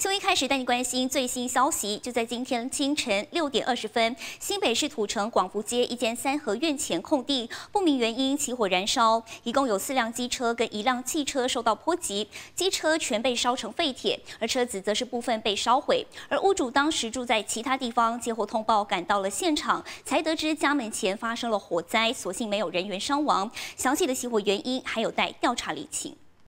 新闻一开始带你关心最新消息，就在今天清晨6点20分，新北市土城广福街一间三合院前空地，不明原因起火燃烧，一共有4辆机车跟1辆汽车受到波及，机车全被烧成废铁，而车子则是部分被烧毁。而屋主当时住在其他地方，接获通报赶到了现场，才得知家门前发生了火灾，所幸没有人员伤亡。详细的起火原因还有待调查厘清。